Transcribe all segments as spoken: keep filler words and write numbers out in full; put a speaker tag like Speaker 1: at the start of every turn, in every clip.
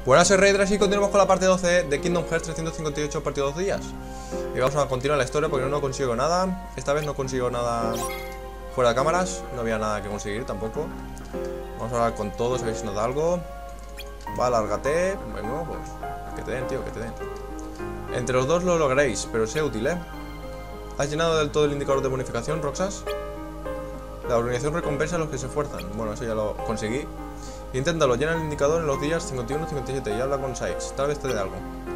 Speaker 1: Buenas, soy Rey y continuamos con la parte doce de Kingdom Hearts trescientos cincuenta y ocho partido dos días. Y vamos a continuar la historia porque no consigo nada. Esta vez no consigo nada fuera de cámaras. No había nada que conseguir tampoco. Vamos a hablar con todos, a ver si nos da algo. Va, lárgate. Bueno, pues que te den, tío, que te den. Entre los dos lo lograréis, pero sea útil, ¿eh? ¿Has llenado del todo el indicador de bonificación, Roxas? La organización recompensa a los que se esfuerzan. Bueno, eso ya lo conseguí. Inténtalo, llena el indicador en los días cincuenta y uno y cincuenta y siete y habla con Sykes, tal vez te dé algo.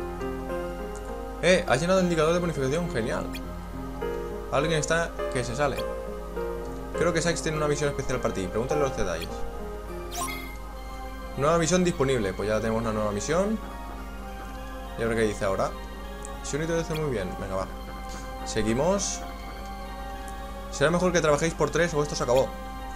Speaker 1: Eh, has llenado el indicador de bonificación, genial. Alguien está que se sale. Creo que Sykes tiene una misión especial para ti, pregúntale los detalles. Nueva misión disponible, pues ya tenemos una nueva misión. Y a ver qué dice ahora. Si un hito dice muy bien, venga va. Seguimos. Será mejor que trabajéis por tres o esto se acabó.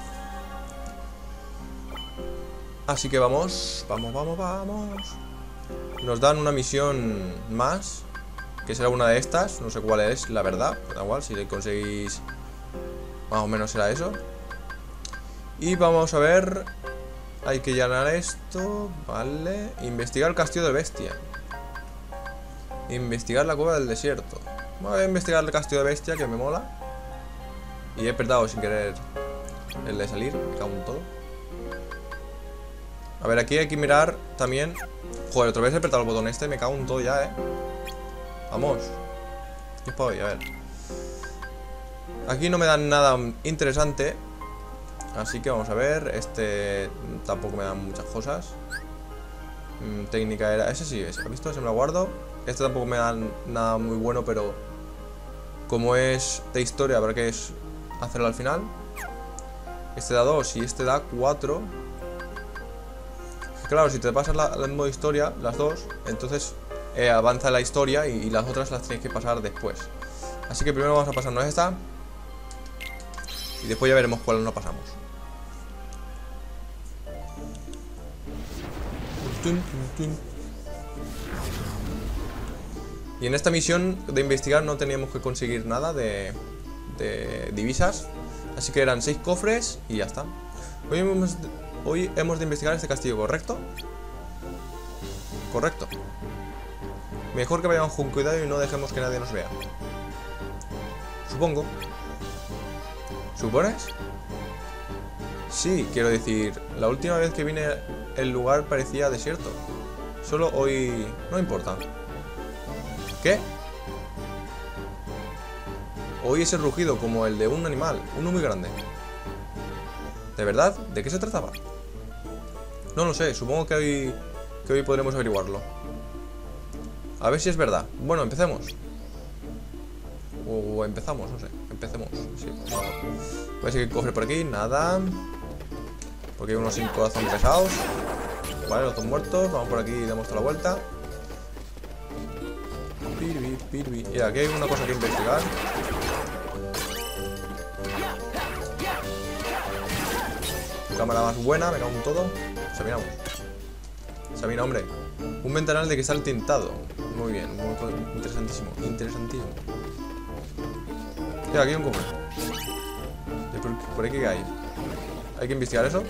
Speaker 1: Así que vamos, vamos, vamos, vamos. Nos dan una misión más, que será una de estas. No sé cuál es, la verdad. Da igual, si le conseguís más o menos será eso. Y vamos a ver. Hay que llenar esto. Vale. Investigar el castillo de Bestia. Investigar la cueva del desierto. Voy a investigar el castillo de Bestia, que me mola. Y he apretado sin querer el de salir, me cago en todo. A ver, aquí hay que mirar también. Joder, otra vez he apretado el botón este, me cago en todo ya, eh. Vamos. ¿Qué es para hoy? A ver. Aquí no me dan nada interesante. Así que vamos a ver. Este tampoco me dan muchas cosas. mm, Técnica era... Ese sí, ese. ¿Has visto? Ese me lo guardo. Este tampoco me dan nada muy bueno, pero como es de historia, habrá que hacerlo al final. Este da dos y este da cuatro. Claro, si te pasas la, el modo historia, las dos, entonces eh, avanza la historia y, y las otras las tienes que pasar después. Así que primero vamos a pasarnos esta. Y después ya veremos cuál nos pasamos. Y en esta misión de investigar no teníamos que conseguir nada de, de divisas. Así que eran seis cofres y ya está. Hoy hemos... Hoy hemos de investigar este castillo, ¿correcto? Correcto. Mejor que vayamos con cuidado y no dejemos que nadie nos vea. Supongo. ¿Supones? Sí, quiero decir, la última vez que vine el lugar parecía desierto. Solo hoy... no importa. ¿Qué? Oí ese rugido como el de un animal, uno muy grande. ¿De verdad? ¿De qué se trataba? No lo sé, supongo que hoy, que hoy podremos averiguarlo. A ver si es verdad. Bueno, empecemos. O empezamos, no sé. Empecemos. Sí, no. Voy a ver si hay cofre por aquí. Nada. Porque hay unos cinco corazones pesados. Vale, los dos muertos. Vamos por aquí y damos toda la vuelta. Pirbi, pirbi. Y aquí hay una cosa que investigar. Cámara más buena, me cago en todo. Examinamos. Examina, hombre. Un ventanal de cristal tintado. Muy bien, muy interesantísimo. Interesantísimo. Mira, aquí hay un cofre. Por, por aquí que hay. Hay que investigar eso.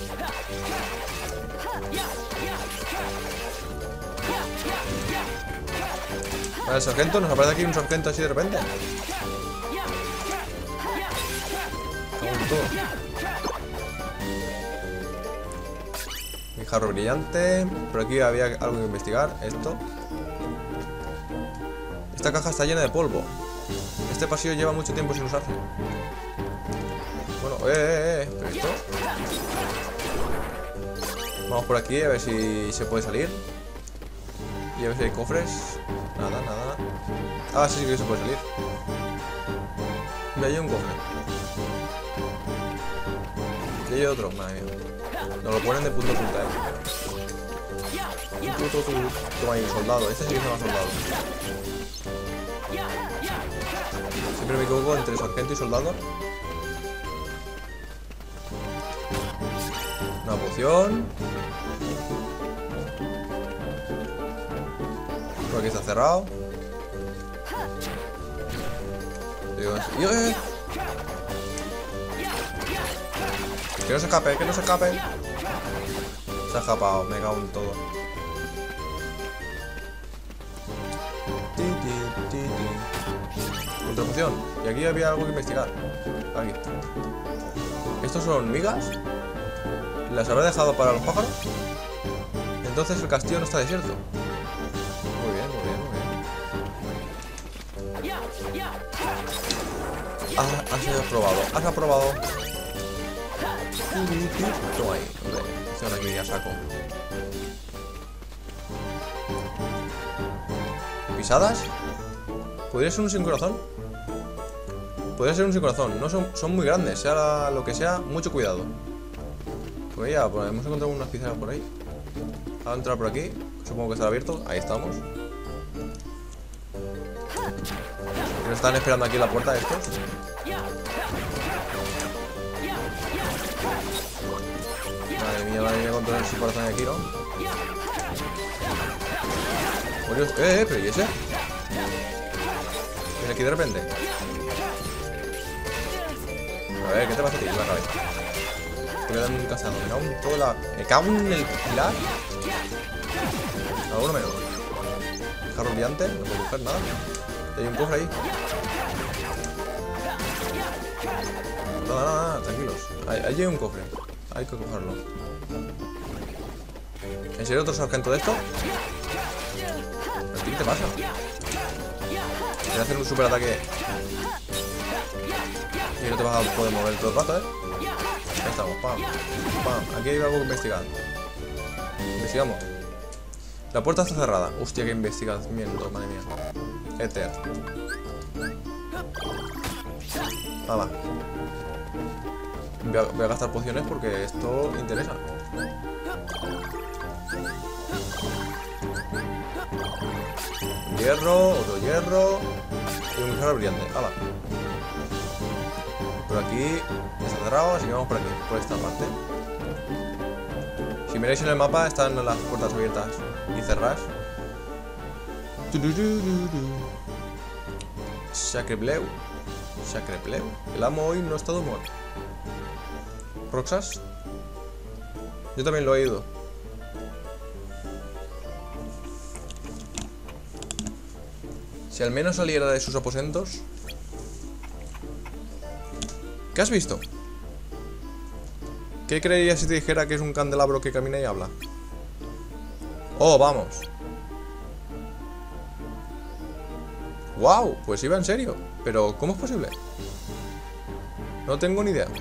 Speaker 1: Vale, el sargento. Nos aparece aquí un sargento así de repente. Me cago en todo. Mi jarro brillante. Por aquí había algo que investigar. Esto. Esta caja está llena de polvo. Este pasillo lleva mucho tiempo sin usarse. Bueno, eh, eh, eh. ¿Pero esto? Vamos por aquí a ver si se puede salir. Y a ver si hay cofres. Nada, nada. Ah, sí, sí que se puede salir. Mira, hay un cofre. Y hay otro, madre mía. Nos lo ponen de punta a punta, eh. Tu, tu, tu. Toma ahí, soldado. Este sí que se llama soldado. Siempre me equivoco entre sargento y soldado. Una poción. Por aquí está cerrado. Dios. ¡Eh! Que no se escape, que no se escape. Se ha escapado, me cago en todo. poción. Y aquí había algo que investigar. Aquí. ¿Estos son migas? ¿Las habrá dejado para los pájaros? Entonces el castillo no está desierto. Muy bien, muy bien, muy bien. Has, has aprobado, has aprobado. Toma ahí, hombre. Esto aquí ya saco. ¿Pisadas? ¿Podría ser un sin corazón? Podría ser un sin corazón. No son, son muy grandes, sea lo que sea, mucho cuidado. Pues ya, pues hemos encontrado unas pisadas por ahí. Vamos a entrar por aquí. Supongo que estará abierto. Ahí estamos. Nos están esperando aquí en la puerta estos. Madre mía, madre mía, con todo el sin corazón aquí, ¿no? Oh, Dios. Eh, eh, pero ¿y ese? Viene aquí de repente. A ver, ¿qué te pasa a ti? La cabeza. Te voy a dar un cazado. Me cago en toda la... Me cago en el pilar. Alguno menos. Jarro brillante. No puedo coger nada. Y hay un cofre ahí. Nada, nada, nada. Tranquilos. Ahí, ahí hay un cofre. Hay que cogerlo. ¿En serio otro sargento de esto? ¿Qué te pasa? Voy a hacer un super ataque. Y no te vas a poder mover todo el rato, ¿eh? Ahí estamos, pam, pam. Aquí hay algo que investigar. Investigamos. La puerta está cerrada. Hostia, qué investigamiento, madre mía. Éter. Nada. Voy a, voy a gastar pociones porque esto interesa. Hierro, otro hierro. Y un jarro brillante. ¡Hala! Por aquí está cerrado, así que vamos por aquí, por esta parte. Si miráis en el mapa, están las puertas abiertas y cerradas. Sacrebleu. Sacrebleu. El amo hoy no está de humor. ¿Roxas? Yo también lo he oído. Si al menos saliera de sus aposentos. ¿Qué has visto? ¿Qué creerías si te dijera que es un candelabro que camina y habla? Oh, vamos. Wow, pues iba en serio. Pero, ¿cómo es posible? No tengo ni idea.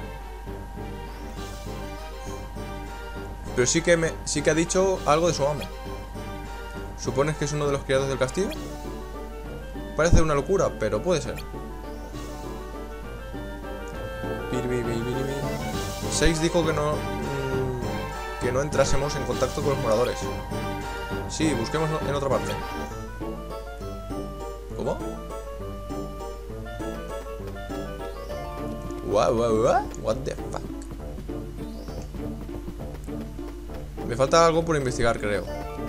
Speaker 1: Pero sí que me, sí que ha dicho algo de su amo. ¿Supones que es uno de los criados del castillo? Parece una locura, pero puede ser. Seis dijo que no mmm, que no entrásemos en contacto con los moradores. Sí, busquemos en otra parte. ¿Cómo? Wow, wow, wow. What the fuck. Me falta algo por investigar, creo.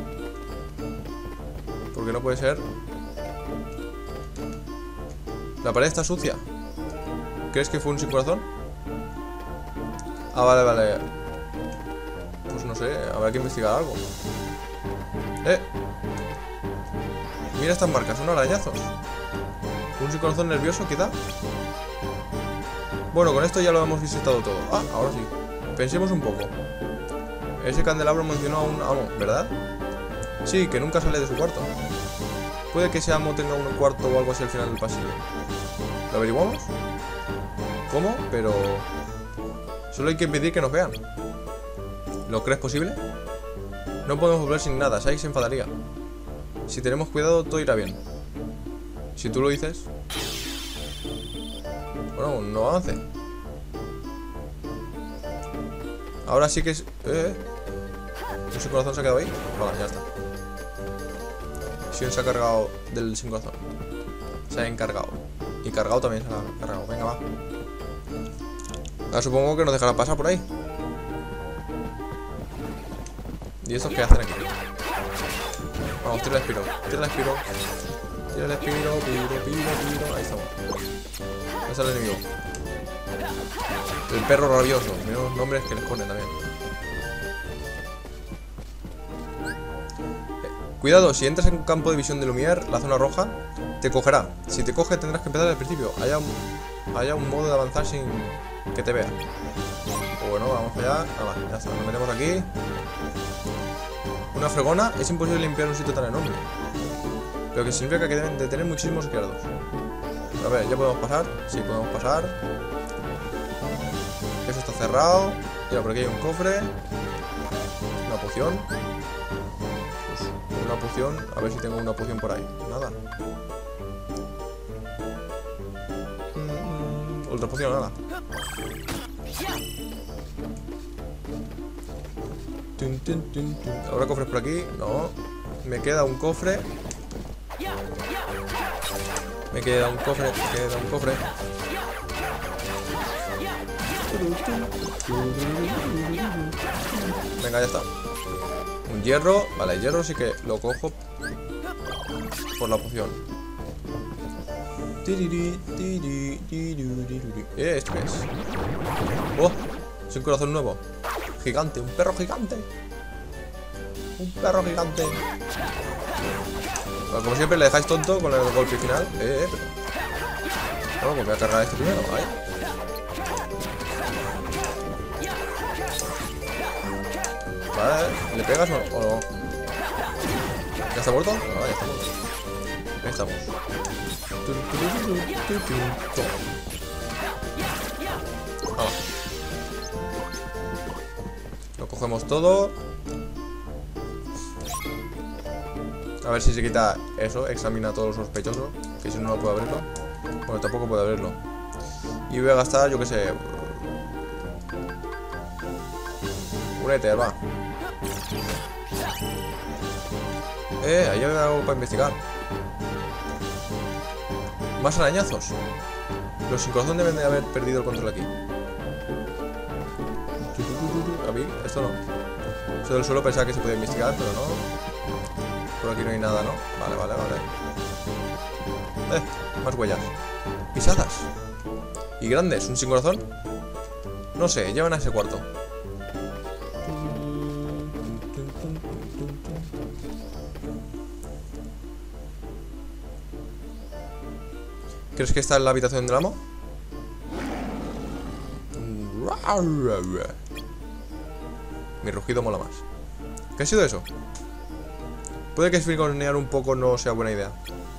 Speaker 1: Porque no puede ser. La pared está sucia. ¿Crees que fue un sin corazón? Ah, vale, vale. Pues no sé, habrá que investigar algo. Eh. Mira estas marcas, son arañazos. Un sin corazón nervioso, quizá. Bueno, con esto ya lo hemos visitado todo. Ah, ahora sí. Pensemos un poco. Ese candelabro mencionó a un amo, ¿verdad? Sí, que nunca sale de su cuarto. Puede que ese amo tenga un cuarto o algo así al final del pasillo. ¿Lo averiguamos? ¿Cómo? Pero... solo hay que impedir que nos vean. ¿Lo crees posible? No podemos volver sin nada, Sai se enfadaría. Si tenemos cuidado, todo irá bien. Si tú lo dices... Bueno, no avance. Ahora sí que es... Eh, ¿un sin corazón se ha quedado ahí? Vale, ya está. Si se ha cargado del sin corazón. Se ha encargado. Y cargado también se ha cargado. Venga, va. Ahora supongo que nos dejará pasar por ahí. ¿Y estos qué hacen aquí? Vamos, tira el espiro. Tira el espiro. Tira el espiro. Piro, piro, piro. Ahí estamos. Ahí está el enemigo. El perro rabioso. Mira los nombres que les ponen también. Cuidado, si entras en un campo de visión de Lumière, la zona roja, te cogerá. Si te coge tendrás que empezar al principio. Haya un, haya un modo de avanzar sin que te vea. Pues bueno, vamos allá. Nada, ya está, nos metemos aquí. Una fregona, es imposible limpiar un sitio tan enorme. Pero que significa que deben de tener muchísimos criados. A ver, ¿ya podemos pasar? Sí, podemos pasar. Eso está cerrado. Mira, por aquí hay un cofre. Una poción. Pues una poción. A ver si tengo una poción por ahí. Nada. Mm, otra poción, nada. Tun, tun, tun, tun. ¿Habrá cofres por aquí? No. Me queda un cofre. Me queda un cofre. Me queda un cofre. Venga, ya está. Un hierro. Vale, el hierro sí que lo cojo por la poción. Eh, ¿esto qué es? Oh, es un corazón nuevo. Gigante, un perro gigante. Un perro gigante. Bueno, como siempre le dejáis tonto con el golpe final. Eh, eh, pero... Bueno, pues voy a cargar este primero. Ahí. Vale, ¿le pegas o no? ¿Ya está muerto? No, ya está muerto. Ahí estamos. Ah. Lo cogemos todo. A ver si se quita eso. Examina todo lo sospechoso. Que si no, no puedo abrirlo. Bueno, tampoco puedo abrirlo. Y voy a gastar, yo qué sé, un éter, va. Eh, ahí hay algo para investigar. Más arañazos. Los sin corazón deben de haber perdido el control aquí. A mí, esto no. Eso del suelo pensaba que se podía investigar, pero no. Por aquí no hay nada, ¿no? Vale, vale, vale. Eh, más huellas. Pisadas. Y grandes, un sin corazón. No sé, llevan a ese cuarto. ¿Crees que está en la habitación del amo? Mi rugido mola más. ¿Qué ha sido eso? Puede que esfrigonear un poco no sea buena idea.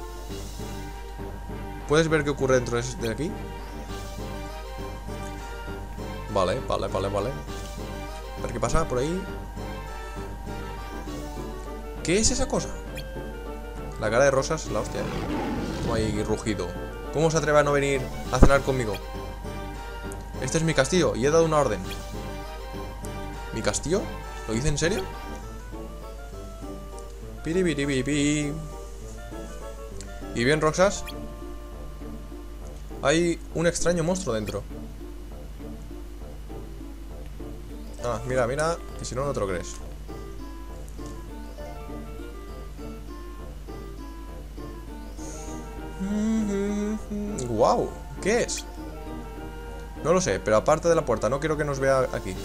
Speaker 1: ¿Puedes ver qué ocurre dentro de aquí? Vale, vale, vale, vale. A ver qué pasa por ahí. ¿Qué es esa cosa? La cara de Rosas, la hostia. Toma ahí rugido. ¿Cómo se atreve a no venir a cenar conmigo? Este es mi castillo y he dado una orden. ¿Mi castillo? ¿Lo dice en serio? Piribiribibi. ¿Y bien, Roxas? Hay un extraño monstruo dentro. Ah, mira, mira, que si no, no te lo crees. ¡Wow! ¿Qué es? No lo sé, pero aparte de la puerta, no quiero que nos vea aquí.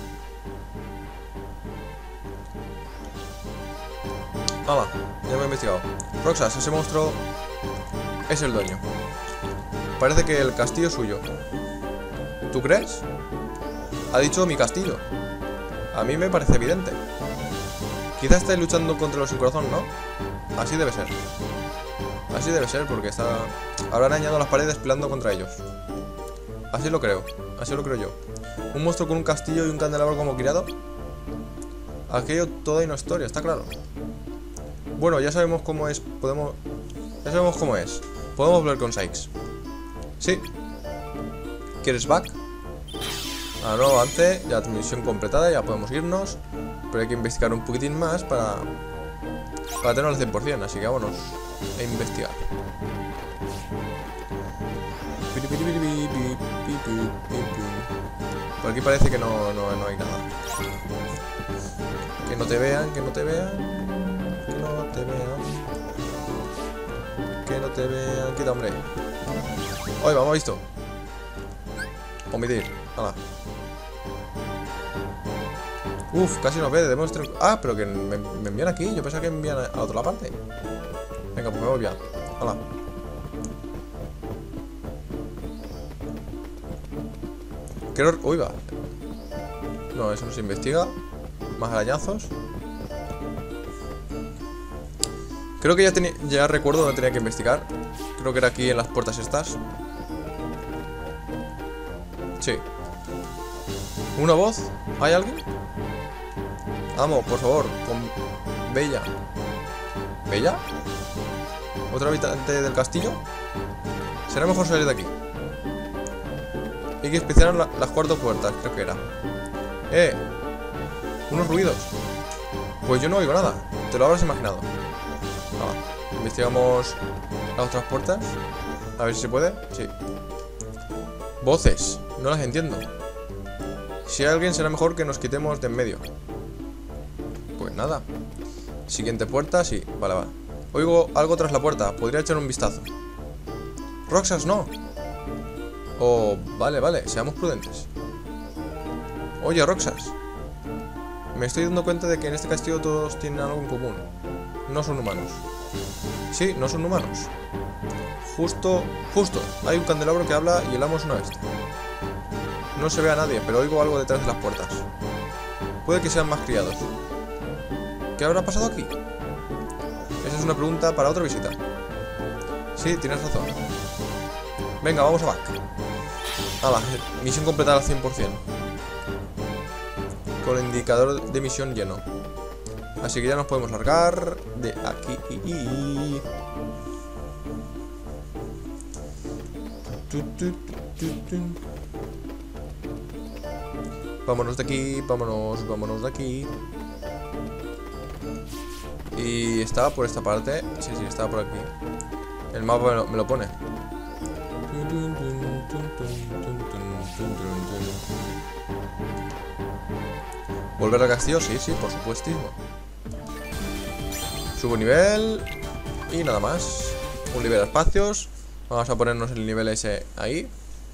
Speaker 1: Hala, ya me he investigado. Roxas, ese monstruo es el dueño. Parece que el castillo es suyo. ¿Tú crees? Ha dicho mi castillo. A mí me parece evidente. Quizá esté luchando contra los sin corazón, ¿no? Así debe ser. Así debe ser porque está... habrá arañado las paredes peleando contra ellos. Así lo creo. Así lo creo yo. Un monstruo con un castillo y un candelabro como criado. Aquello toda una historia, está claro. Bueno, ya sabemos cómo es. Podemos... Ya sabemos cómo es. Podemos volver con Sykes. Sí. ¿Quieres back? Ah, no, avance. Ya misión completada, ya podemos irnos. Pero hay que investigar un poquitín más para... Para tenerlo al cien por cien, así que vámonos a investigar. Por aquí parece que no, no, no hay nada. Que no te vean, que no te vean. Que no te vean. Que no te vean. Quita, hombre. Oye, vamos, visto. Omitir. Hala. Uf, casi nos ve, debemos tener... Ah, pero que me, me envían aquí. Yo pensaba que me envían a la otra parte. Venga, pues me voy ya. Hala. Creo... Uy, va. No, eso no se investiga. Más arañazos. Creo que ya tenía, ya recuerdo dónde tenía que investigar. Creo que era aquí en las puertas estas. Sí. ¿Una voz? ¿Hay alguien? Vamos, por favor, con Bella. ¿Bella? ¿Otro habitante del castillo? Será mejor salir de aquí. Hay que inspeccionar la, las cuatro puertas, creo que era. ¡Eh! Unos ruidos. Pues yo no oigo nada. Te lo habrás imaginado. Ah, investigamos las otras puertas. A ver si se puede. Sí. Voces. No las entiendo. Si hay alguien será mejor que nos quitemos de en medio. Pues nada. Siguiente puerta, sí. Vale, va. Oigo algo tras la puerta. Podría echar un vistazo. Roxas, no. Oh, vale, vale. Seamos prudentes. Oye, Roxas. Me estoy dando cuenta de que en este castillo todos tienen algo en común. No son humanos. Sí, no son humanos. Justo, justo. Hay un candelabro que habla y el amo es una bestia. No se ve a nadie, pero oigo algo detrás de las puertas. Puede que sean más criados. ¿Qué habrá pasado aquí? Esa es una pregunta para otra visita. Sí, tienes razón. Venga, vamos a back. Hala, misión completada al cien por cien. Con el indicador de misión lleno. Así que ya nos podemos largar de aquí. Vámonos de aquí, vámonos, vámonos de aquí. Y estaba por esta parte. Sí, sí, estaba por aquí. El mapa me lo, me lo pone. ¿Volver al castillo? Sí, sí, por supuestísimo. Subo nivel. Y nada más. Un nivel de espacios. Vamos a ponernos el nivel ese ahí.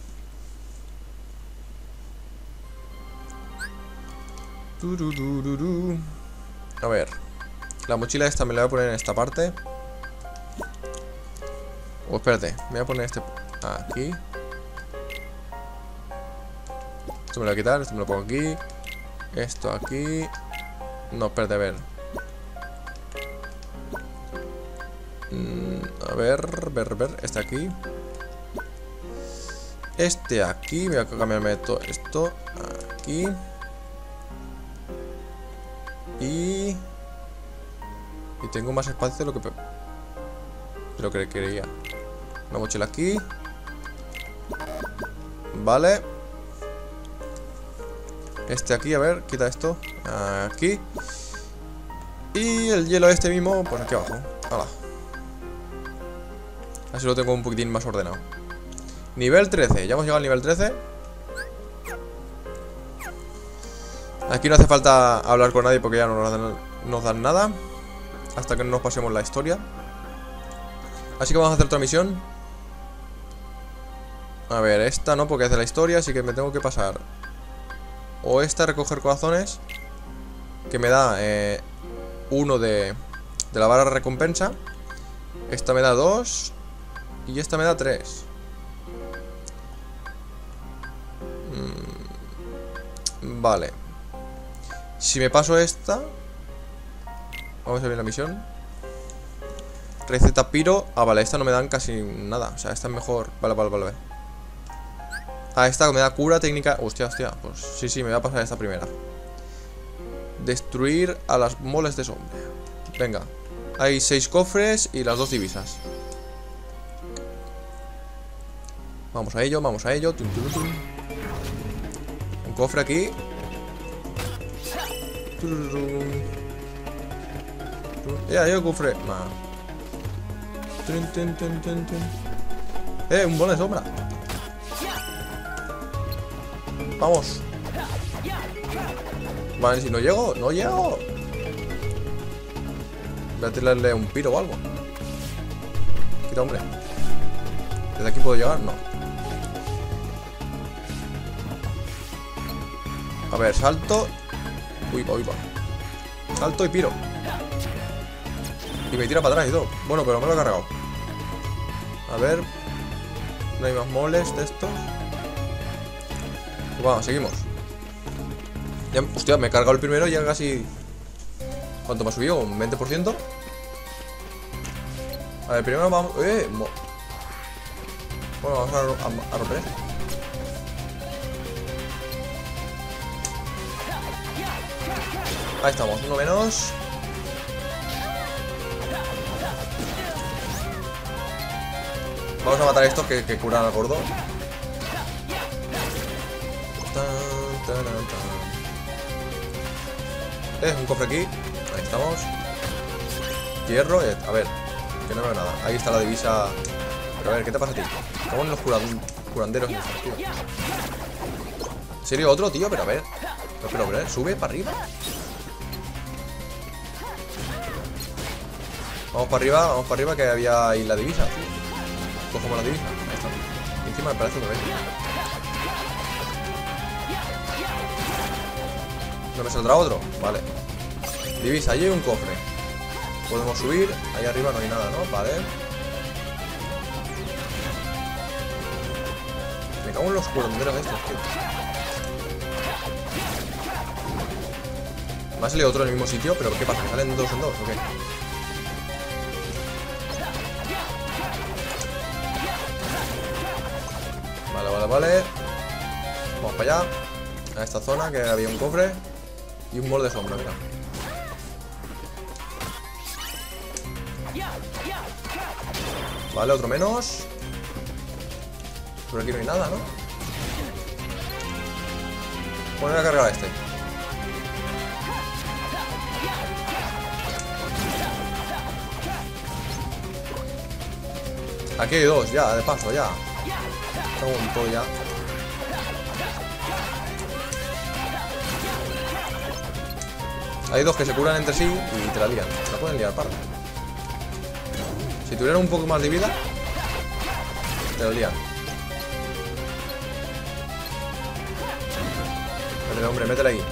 Speaker 1: A ver. La mochila esta me la voy a poner en esta parte. Oh, espérate. Me voy a poner este aquí. Esto me lo voy a quitar. Esto me lo pongo aquí. Esto aquí. No, espérate, a ver. Mm, a ver, ver, ver. Este aquí. Este aquí. Voy a cambiarme todo esto. Aquí. Y... Y tengo más espacio de lo que... De lo que quería. Una mochila aquí. Vale. Este aquí, a ver, quita esto. Aquí. Y el hielo este mismo, pues aquí abajo. Hala. Así lo tengo un poquitín más ordenado. Nivel trece, ya hemos llegado al nivel trece. Aquí no hace falta hablar con nadie porque ya no nos dan, nos dan nada. Hasta que no nos pasemos la historia. Así que vamos a hacer otra misión. A ver, esta no porque es de la historia, así que me tengo que pasar. O esta, recoger corazones, que me da eh, uno de, de la barra de recompensa. Esta me da dos. Y esta me da tres. mm, Vale. Si me paso esta, vamos a ver la misión. Receta piro. Ah, vale, esta no me dan casi nada. O sea, esta es mejor. Vale, vale, vale, vale. Ah, esta me da cura técnica. Hostia, hostia. Pues sí, sí, me voy a pasar esta primera. Destruir a las moles de sombra. Venga. Hay seis cofres y las dos divisas. Vamos a ello, vamos a ello. Tum, tum, tum. Un cofre aquí. Ya, hay un cofre. Nah. Eh, un bono de sombra. Vamos. Vale, si no llego, no llego. Voy a tirarle un piro o algo. Quita, hombre. ¿Desde aquí puedo llegar? No. A ver, salto. Uy, va, uy, va. Salto y piro. Y me tira para atrás y todo. Bueno, pero me lo he cargado. A ver. No hay más moles de estos. Pues vamos, seguimos. Ya, hostia, me he cargado el primero y ya casi... ¿Cuánto me ha subido? ¿Un veinte por ciento? A ver, primero vamos... ¡Eh! Mo... Bueno, vamos a, a, a romper esto. Ahí estamos, uno menos. Vamos a matar a estos que, que curan al gordo. Tan, tan, tan. Eh, un cofre aquí. Ahí estamos. Hierro, eh, a ver. Que no veo nada. Ahí está la divisa. Pero a ver, ¿qué te pasa a ti? ¿Cómo en los curan curanderos estos, tío? ¿En serio otro, tío? Pero a ver. Pero, pero, pero, sube para arriba. Vamos para arriba, vamos para arriba, que había ahí la divisa, tío. Cogemos la divisa. Ahí está. Y encima me parece un bebé. ¿No me saldrá otro? Vale. Divisa, allí hay un cofre. Podemos subir. Ahí arriba no hay nada, ¿no? Vale. Me cago en los curanderos estos, tío. Me ha salido otro en el mismo sitio, pero ¿qué pasa? ¿Me salen dos en dos o qué? Vale, vale, vale. Vamos para allá. A esta zona que había un cofre. Y un mol de sombra, mira. Vale, otro menos. Por aquí no hay nada, ¿no? Voy a cargar a este. Aquí hay dos, ya, de paso, ya. Tengo un todo ya. Hay dos que se curan entre sí y te la lían. Te la pueden liar, para. Si tuvieran un poco más de vida, te la lían. Métele, hombre, métele ahí.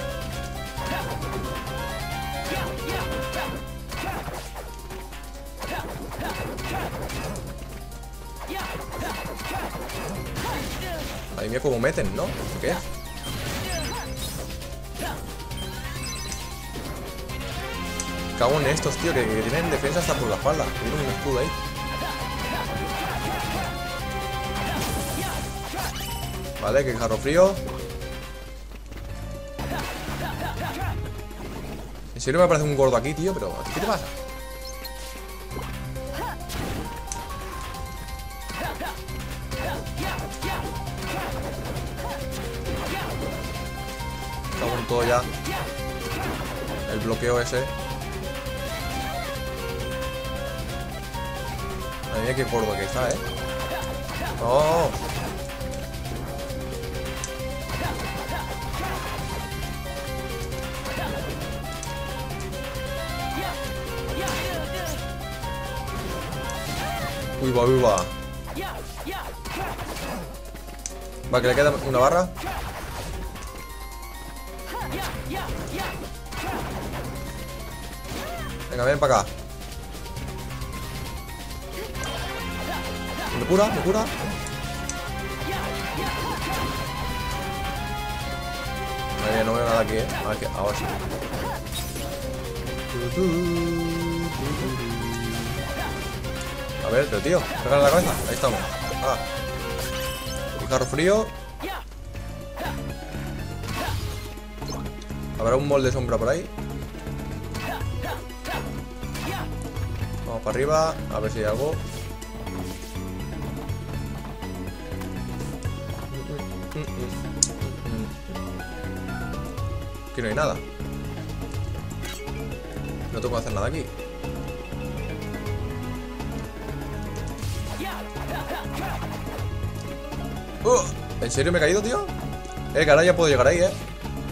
Speaker 1: Ahí mira cómo meten, ¿no? ¿Qué? Cago en estos, tío, que, que tienen defensa hasta por la espalda. Tienen un escudo ahí. Vale, que jarro frío. En serio me parece un gordo aquí, tío, pero ¿qué te pasa? Cago en todo ya. El bloqueo ese. Madre mía, qué gordo que está, eh. ¡No! Uy, va, uy, va. Va, que le queda una barra. Venga, ven para acá. Me cura, me cura. Madre, no veo nada aquí, eh. A ver, ahora sí. A ver, pero tío, pégale la cabeza. Ahí estamos. Ah. Un carro frío. Habrá un molde de sombra por ahí. Vamos para arriba, a ver si hay algo. Aquí no hay nada. No tengo que hacer nada aquí. Uh, ¿En serio me he caído, tío? Eh, que ahora ya puedo llegar ahí, eh.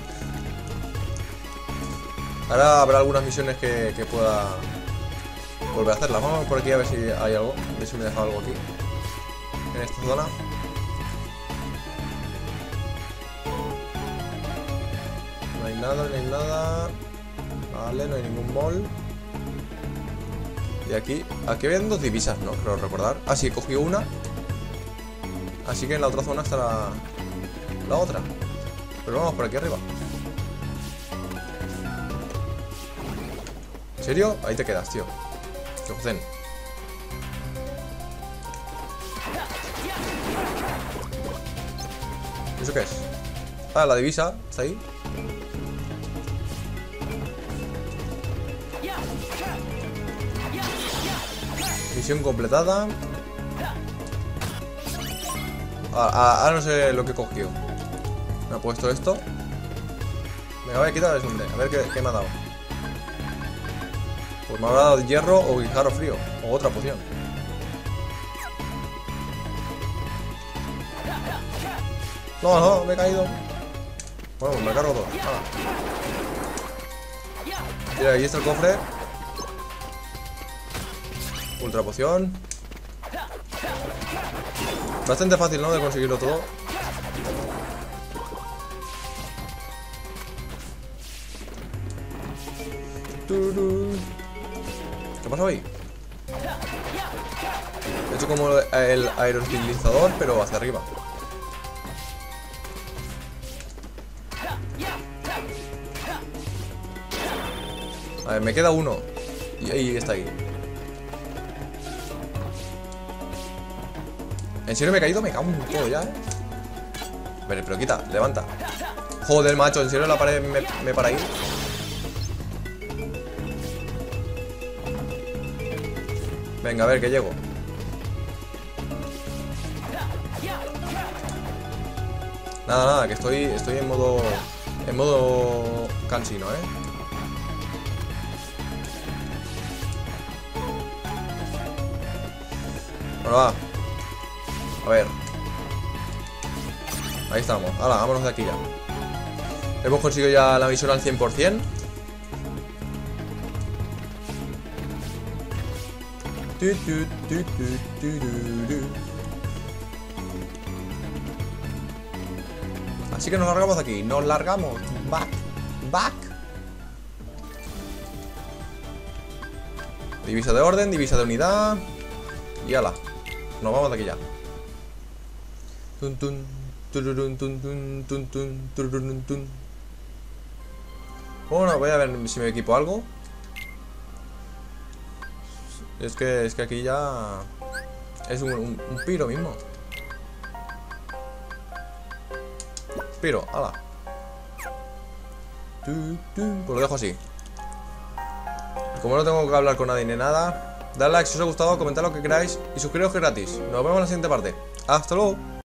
Speaker 1: Ahora habrá algunas misiones que, que pueda volver a hacerlas. Vamos por aquí a ver si hay algo. A ver si me he dejado algo aquí. En esta zona. No hay hay nada, no hay nada. Vale, no hay ningún mall. Y aquí, aquí habían dos divisas, ¿no? Creo recordar. Ah, sí, he cogido una. Así que en la otra zona está la, la otra. Pero vamos por aquí arriba. ¿En serio? Ahí te quedas, tío. Que joden. ¿Eso qué es? Ah, la divisa. Está ahí. Misión completada. Ahora no sé lo que he cogido. Me ha puesto esto. Venga, voy a quitar el hombre. A ver qué, qué me ha dado. Pues me habrá dado hierro o guijarro frío. O otra poción. No, no, me he caído. Bueno, pues me cargo todo. Ah. Mira, ahí está el cofre. Ultra poción. Bastante fácil, ¿no? De conseguirlo todo. ¿Qué pasa hoy? He hecho como el aeroestilizador, pero hacia arriba. A ver, me queda uno. Y ahí está ahí. ¿En serio me he caído? Me cago en todo ya, ¿eh? A ver, pero quita, levanta. Joder, macho, ¿en serio la pared me, me para ahí? Venga, a ver, que llego. Nada, nada, que estoy, estoy en modo... En modo... cansino, ¿eh? Bueno, va. A ver. Ahí estamos. Hala, vámonos de aquí ya. Hemos conseguido ya la misión al cien por cien. Así que nos largamos de aquí. Nos largamos. Back. Back. Divisa de orden, divisa de unidad. Y ala. Nos vamos de aquí ya. Tun, tun, tururun, tun, tun, tun, tun, tururun, tun. Bueno, voy a ver si me equipo algo. Es que, es que aquí ya es un, un, un piro mismo. Piro, ala. Pues lo dejo así. Como no tengo que hablar con nadie ni nada, dadle like si os ha gustado, comentad lo que queráis y suscribiros que es gratis. Nos vemos en la siguiente parte. Hasta luego.